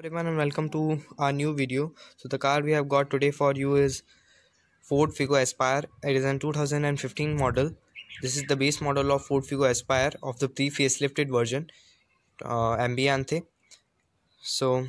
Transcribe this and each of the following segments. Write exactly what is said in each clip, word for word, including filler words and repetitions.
Everyone and welcome to our new video. So the car we have got today for you is Ford Figo Aspire. It is a two thousand fifteen model. This is the base model of Ford Figo Aspire of the pre-facelifted version, uh, Ambiente. So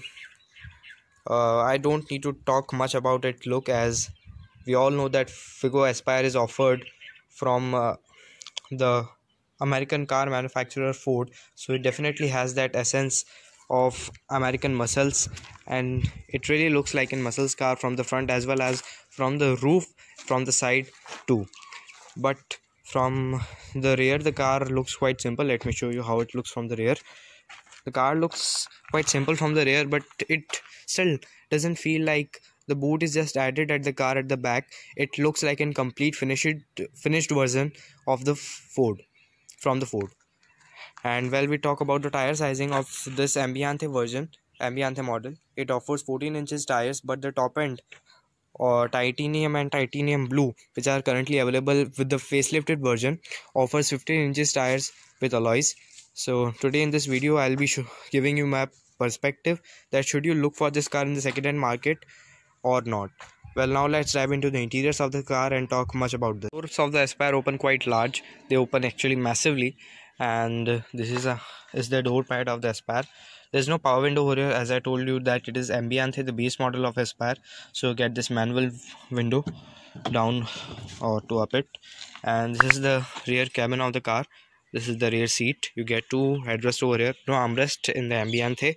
uh, I don't need to talk much about it look, as we all know that Figo Aspire is offered from uh, the American car manufacturer Ford, so it definitely has that essence of American muscles, and it really looks like a muscles car from the front as well as from the roof, from the side too. But from the rear the car looks quite simple. Let me show you how it looks from the rear. The car looks quite simple from the rear, but it still doesn't feel like the boot is just added at the car at the back. It looks like a complete finished finished version of the Ford from the Ford. And while we talk about the tire sizing of this Ambiente version, Ambiente model, it offers fourteen inches tires, but the top end or titanium and titanium blue, which are currently available with the facelifted version, offers fifteen inches tires with alloys. So today in this video I'll be giving you my perspective that should you look for this car in the second-hand market or not. Well, now let's dive into the interiors of the car and talk much about this. Doors of the Aspire open quite large. They open actually massively, and this is a is the door pad of the Aspire. There's no power window over here, as I told you that it is Ambiente, the base model of Aspire. So get this manual window down or to up it. And this is the rear cabin of the car. This is the rear seat. You get two headrests over here. No armrest in the Ambiente,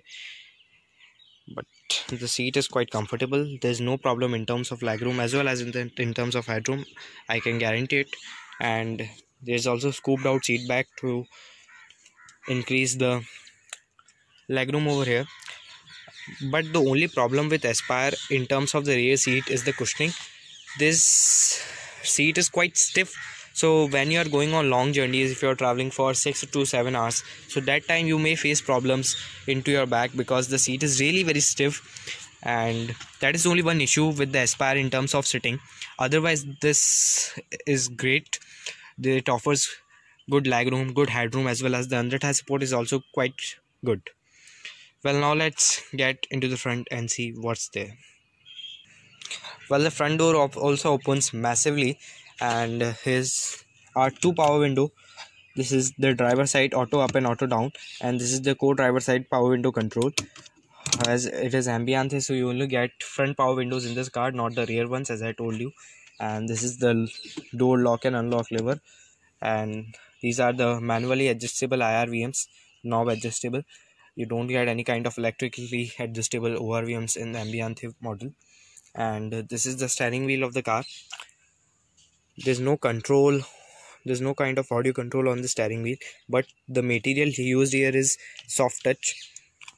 but the seat is quite comfortable. There's no problem in terms of legroom as well as in, the, in terms of headroom, I can guarantee it. And there's also scooped out seat back to increase the legroom over here. But the only problem with Aspire in terms of the rear seat is the cushioning. This seat is quite stiff, so when you are going on long journeys, if you are traveling for six to seven hours, so that time you may face problems into your back because the seat is really very stiff, and that is only one issue with the Aspire in terms of sitting. Otherwise this is great. It offers good legroom, good headroom, as well as the under thigh support is also quite good. Well, now let's get into the front and see what's there. Well, the front door op also opens massively, and his are two power window. This is the driver side auto up and auto down, and this is the co-driver side power window control. As it is Ambiente, so you only get front power windows in this car, not the rear ones, as I told you. And this is the door lock and unlock lever, and these are the manually adjustable I R V Ms, knob adjustable. You don't get any kind of electrically adjustable O R V Ms in the Ambiente model. And this is the steering wheel of the car. There's no control, there's no kind of audio control on the steering wheel, but the material used here is soft touch.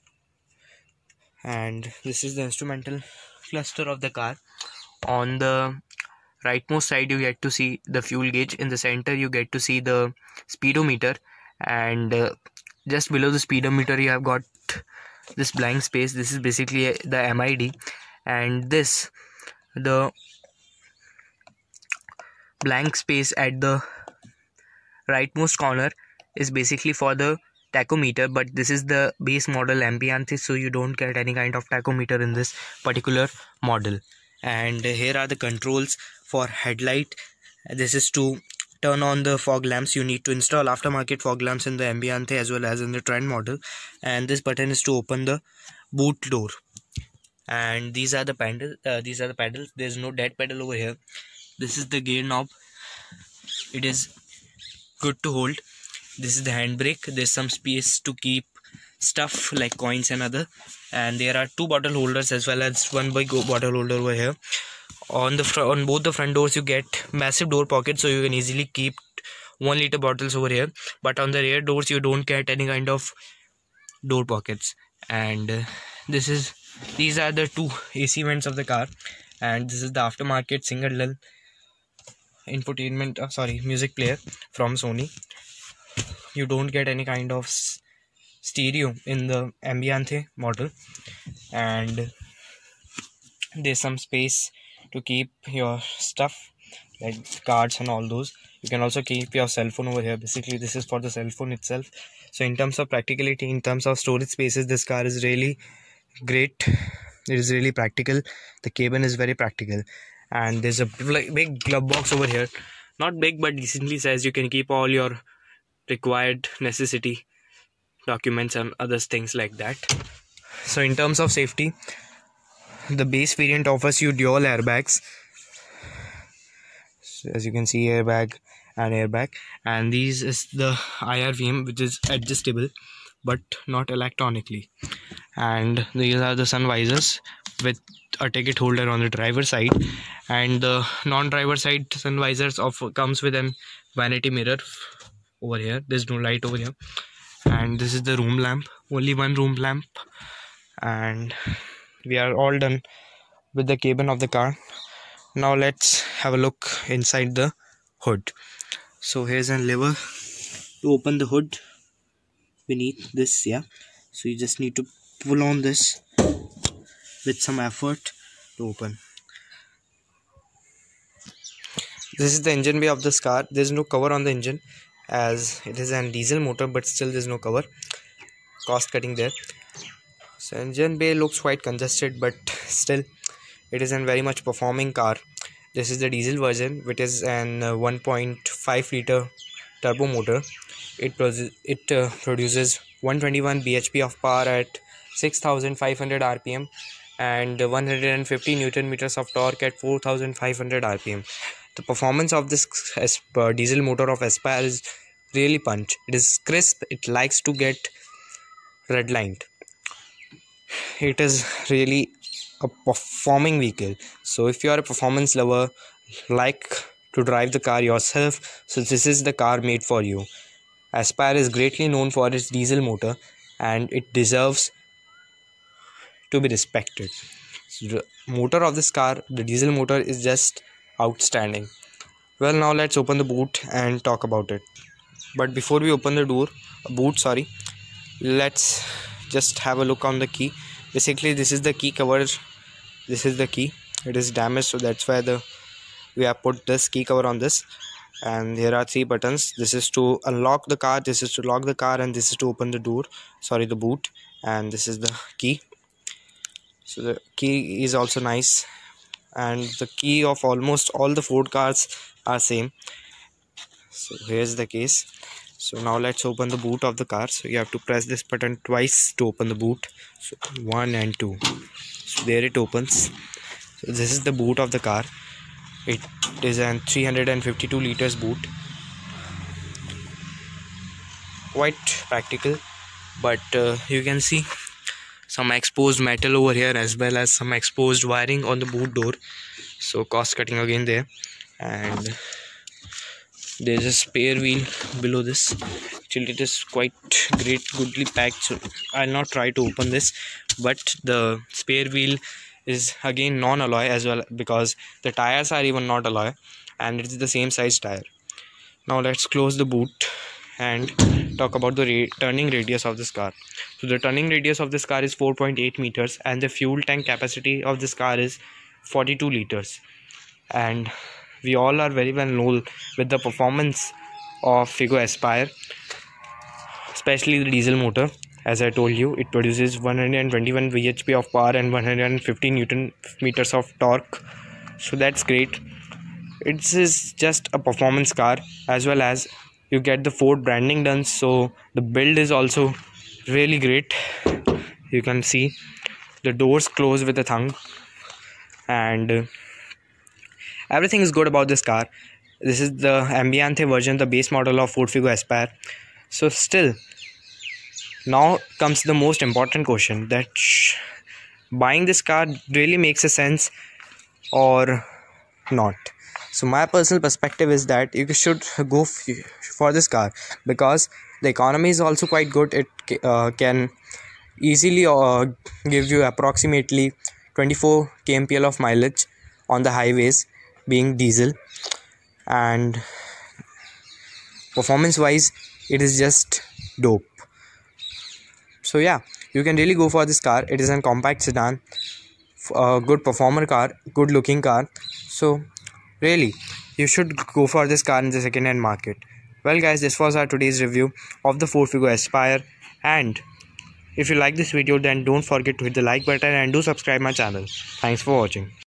And this is the instrumental cluster of the car. On the rightmost side you get to see the fuel gauge. In the center you get to see the speedometer, and uh, just below the speedometer you have got this blank space. This is basically the M I D, and this the blank space at the rightmost corner is basically for the tachometer, but this is the base model Ambiente, so you don't get any kind of tachometer in this particular model. And here are the controls for headlight. This is to turn on the fog lamps. You need to install aftermarket fog lamps in the Ambiente as well as in the Trend model. And this button is to open the boot door. And these are the pedals. Uh, these are the pedals. There's no dead pedal over here. This is the gear knob. It is good to hold. This is the handbrake. There's some space to keep stuff like coins and other. And there are two bottle holders as well as one big bottle holder over here. On the front, on both the front doors you get massive door pockets, so you can easily keep one liter bottles over here. But on the rear doors you don't get any kind of door pockets. And uh, this is these are the two A C vents of the car. And this is the aftermarket single L infotainment, uh, sorry, music player from Sony. You don't get any kind of stereo in the Ambiente model, and there's some space to keep your stuff like cards and all those. You can also keep your cell phone over here. Basically this is for the cell phone itself. So in terms of practicality, in terms of storage spaces, this car is really great. It is really practical. The cabin is very practical, and there's a big glove box over here. Not big, but decently sized. You can keep all your required necessity documents and other things like that. So in terms of safety, the base variant offers you dual airbags. So as you can see, airbag and airbag, and these is the I R V M, which is adjustable but not electronically. And these are the sun visors with a ticket holder on the driver side, and the non-driver side sun visors of comes with an vanity mirror over here. There's no light over here. And this is the room lamp, only one room lamp. And we are all done with the cabin of the car. Now let's have a look inside the hood. So here's a lever to open the hood beneath this. Yeah, so you just need to pull on this with some effort to open. This is the engine bay of this car. There's no cover on the engine as it is a diesel motor, but still there's no cover. Cost cutting there. So engine bay looks quite congested, but still it is a very much performing car. This is the diesel version, which is an uh, one point five liter turbo motor. It, it uh, produces one hundred twenty-one B H P of power at six thousand five hundred R P M and one hundred fifty newton meters of torque at four thousand five hundred R P M. The performance of this uh, diesel motor of Aspire is really punch. It is crisp. It likes to get redlined. It is really a performing vehicle. So if you are a performance lover, like to drive the car yourself, so this is the car made for you. Aspire is greatly known for its diesel motor, and it deserves to be respected. So the motor of this car, the diesel motor, is just outstanding. Well, now let's open the boot and talk about it. But before we open the door, boot, sorry, let's just have a look on the key. Basically, this is the key cover. This is the key. It is damaged, so that's why the we have put this key cover on this. And here are three buttons. This is to unlock the car, this is to lock the car, and this is to open the door, sorry, the boot. And this is the key. So the key is also nice, and the key of almost all the Ford cars are same. So here's the case. So now let's open the boot of the car. So you have to press this button twice to open the boot. So one and two. So there it opens. So this is the boot of the car. It is a three hundred fifty-two liters boot. Quite practical, but uh, you can see some exposed metal over here, as well as some exposed wiring on the boot door. So cost cutting again there. And there's a spare wheel below this. Actually, it is quite great, goodly packed, so I'll not try to open this. But the spare wheel is again non-alloy as well, because the tires are even not alloy, and it is the same size tire. Now let's close the boot and talk about the ra turning radius of this car. So the turning radius of this car is four point eight meters, and the fuel tank capacity of this car is forty-two liters. And we all are very well known with the performance of Figo Aspire, especially the diesel motor. As I told you, it produces one hundred twenty-one B H P of power and one hundred fifty newton meters of torque. So that's great. It is just a performance car, as well as you get the Ford branding done. So the build is also really great. You can see the doors close with a thumb, and uh, everything is good about this car. This is the Ambiente version, the base model of Ford Figo Aspire. So still, now comes the most important question, that shh, buying this car really makes a sense or not. So my personal perspective is that you should go for this car, because the economy is also quite good. It uh, can easily uh, give you approximately twenty-four kilometers per gallon of mileage on the highways, being diesel, and performance wise it is just dope. So yeah, you can really go for this car. It is a compact sedan, a good performer car, good looking car. So really, you should go for this car in the second hand market. Well guys, this was our today's review of the Ford Figo Aspire, and If you like this video, then don't forget to hit the like button and do subscribe my channel. Thanks for watching.